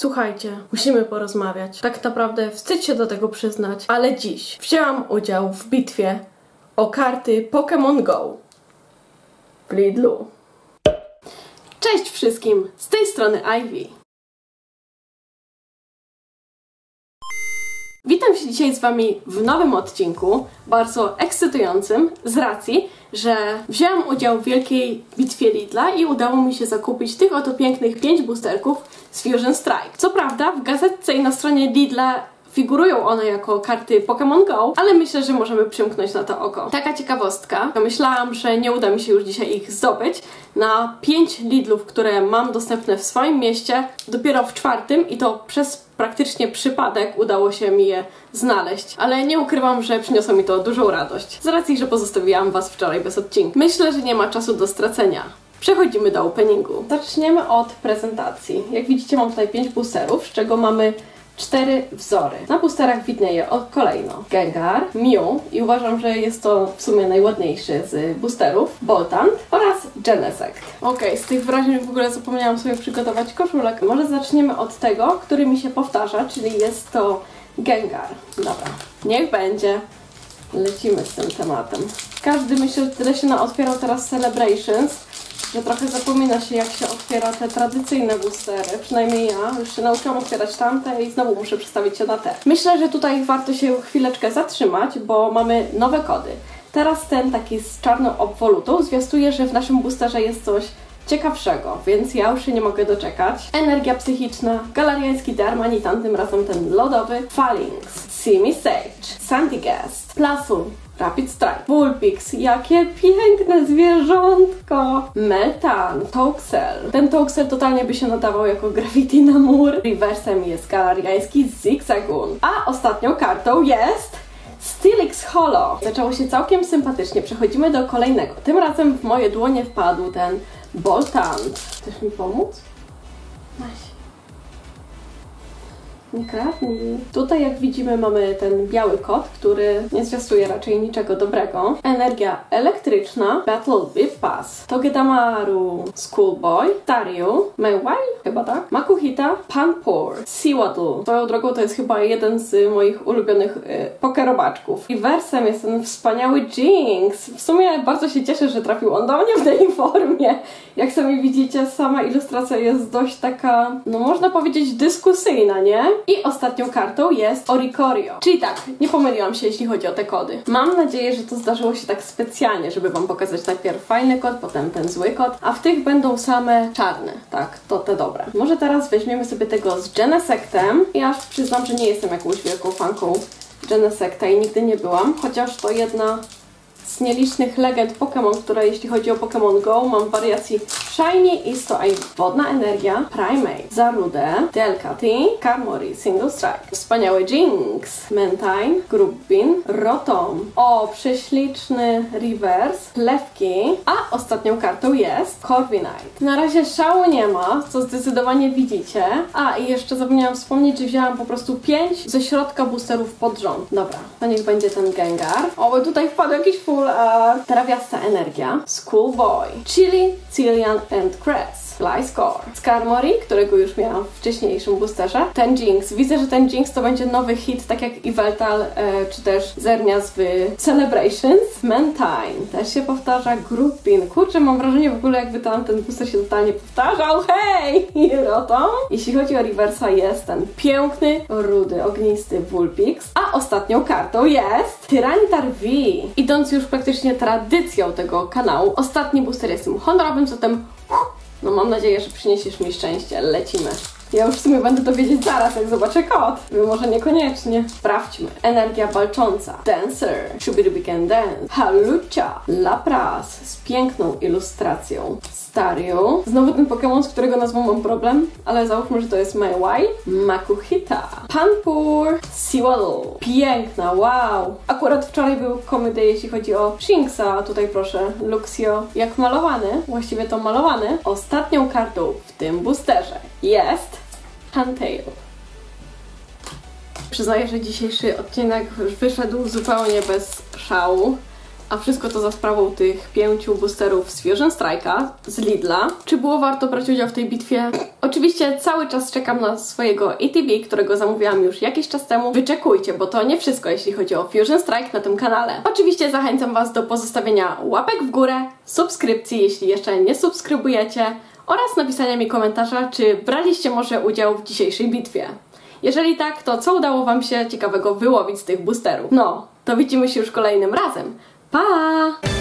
Słuchajcie, musimy porozmawiać. Tak naprawdę wstyd się do tego przyznać, ale dziś wzięłam udział w bitwie o karty Pokémon Go w Lidlu. Cześć wszystkim, z tej strony Ivy. Witam się dzisiaj z Wami w nowym odcinku, bardzo ekscytującym, z racji, że wzięłam udział w wielkiej bitwie Lidla i udało mi się zakupić tych oto pięknych 5 boosterków z Fusion Strike. Co prawda w gazetce i na stronie Lidla figurują one jako karty Pokémon Go, ale myślę, że możemy przymknąć na to oko. Taka ciekawostka, myślałam, że nie uda mi się już dzisiaj ich zdobyć. Na 5 Lidlów, które mam dostępne w swoim mieście, dopiero w 4. i to przez praktycznie przypadek udało się mi je znaleźć. Ale nie ukrywam, że przyniosło mi to dużą radość, z racji, że pozostawiłam Was wczoraj bez odcinka. Myślę, że nie ma czasu do stracenia. Przechodzimy do openingu. Zaczniemy od prezentacji. Jak widzicie, mam tutaj 5 boosterów, z czego mamy 4 wzory. Na boosterach widnieje kolejno Gengar, Mew i uważam, że jest to w sumie najładniejszy z boosterów, Boltund oraz Genesect. Okej, z tych wrażeń w ogóle zapomniałam sobie przygotować koszulek. Może zaczniemy od tego, który mi się powtarza, czyli jest to Gengar. Dobra, niech będzie. Lecimy z tym tematem. Każdy, myślę, że tyle się otwierał teraz Celebrations, że trochę zapomina się, jak się otwiera te tradycyjne boostery. Przynajmniej ja już się nauczyłam otwierać tamte i znowu muszę przestawić się na te. Myślę, że tutaj warto się chwileczkę zatrzymać, bo mamy nowe kody. Teraz ten taki z czarną obwolutą zwiastuje, że w naszym boosterze jest coś ciekawszego, więc ja już się nie mogę doczekać. Energia psychiczna, galariański Darmanitan, tym razem ten lodowy, Phalanx, Simisage, Sandygast, Plasm, Rapid Strike, Vulpix, jakie piękne zwierzątko! Meltan, Toxel. Ten Toxel totalnie by się nadawał jako Gravity na mur. Reversem jest galariański Zigzagoon. A ostatnią kartą jest Steelix Holo. Zaczęło się całkiem sympatycznie. Przechodzimy do kolejnego. Tym razem w moje dłonie wpadł ten Boltund. Chcesz mi pomóc? Weź. Nie kradnij. Tutaj, jak widzimy, mamy ten biały kod, który nie zwiastuje raczej niczego dobrego. Energia elektryczna, Battle Bip Pass, Togedemaru, Schoolboy, Staryu, Mewile, chyba tak, Makuhita, Panpour, Sewaddle. Swoją drogą to jest chyba jeden z moich ulubionych pokerobaczków. Reversem jest ten wspaniały Jinx. W sumie bardzo się cieszę, że trafił on do mnie w tej formie. Jak sami widzicie, sama ilustracja jest dość taka, no można powiedzieć, dyskusyjna, nie? I ostatnią kartą jest Oricorio. Czyli tak, nie pomyliłam się, jeśli chodzi o te kody. Mam nadzieję, że to zdarzyło się tak specjalnie, żeby Wam pokazać najpierw fajny kod, potem ten zły kod, a w tych będą same czarne. Tak, to te dobre. Może teraz weźmiemy sobie tego z Genesectem. Ja przyznam, że nie jestem jakąś wielką fanką Genesecta i nigdy nie byłam, chociaż to jedna z nielicznych legend Pokémon, która jeśli chodzi o Pokémon Go, mam wariacji Shiny, Isto, Wodna Energia, Primate, Zarude, Delcatty, Carmory, Single Strike, wspaniały Jinx, Mantine, Grubbin, Rotom, o, prześliczny Reverse, Klefki, a ostatnią kartą jest Corviknight. Na razie szału nie ma, co zdecydowanie widzicie. A, i jeszcze zapomniałam wspomnieć, że wzięłam po prostu 5 ze środka boosterów pod rząd. Dobra, to niech będzie ten Gengar. O, bo tutaj wpadł jakiś full art. Trawiasta Energia, Schoolboy, Chili, Cillian and Cress, Gliscor, Skarmory, którego już miałam w wcześniejszym boosterze, ten Jinx. Widzę, że ten Jinx to będzie nowy hit, tak jak Yveltal, czy też Xerneas w Celebrations. Mantine też się powtarza, Grubbin. Kurczę, mam wrażenie w ogóle, jakby tam ten booster się totalnie powtarzał. Hej! Rotom. Jeśli chodzi o Reversa, jest ten piękny, rudy, ognisty Vulpix, a ostatnią kartą jest Tyranitar V. Idąc już praktycznie tradycją tego kanału, ostatni booster jest tym honorowym, zatem no mam nadzieję, że przyniesiesz mi szczęście. Lecimy. Ja już w sumie będę to wiedzieć zaraz, jak zobaczę kod. Wy może niekoniecznie. Sprawdźmy. Energia walcząca. Dancer. Shubidubik and Dance. Halucha. Lapras. Z piękną ilustracją. Staryu. Znowu ten Pokémon, z którego nazwą mam problem, ale załóżmy, że to jest Mewile. Makuhita. Panpour. Sewaddle. Piękna, wow. Akurat wczoraj był Comedy, jeśli chodzi o Shinxa, a tutaj proszę, Luxio. Jak malowany, właściwie to malowany. Ostatnią kartą w tym boosterze jest Huntail. Przyznaję, że dzisiejszy odcinek wyszedł zupełnie bez szału. A wszystko to za sprawą tych 5 boosterów z Fusion Strike'a, z Lidla. Czy było warto brać udział w tej bitwie? Oczywiście cały czas czekam na swojego ETB, którego zamówiłam już jakiś czas temu. Wyczekujcie, bo to nie wszystko, jeśli chodzi o Fusion Strike na tym kanale. Oczywiście zachęcam Was do pozostawienia łapek w górę, subskrypcji, jeśli jeszcze nie subskrybujecie, oraz napisania mi komentarza, czy braliście może udział w dzisiejszej bitwie. Jeżeli tak, to co udało Wam się ciekawego wyłowić z tych boosterów? No, to widzimy się już kolejnym razem. Pa!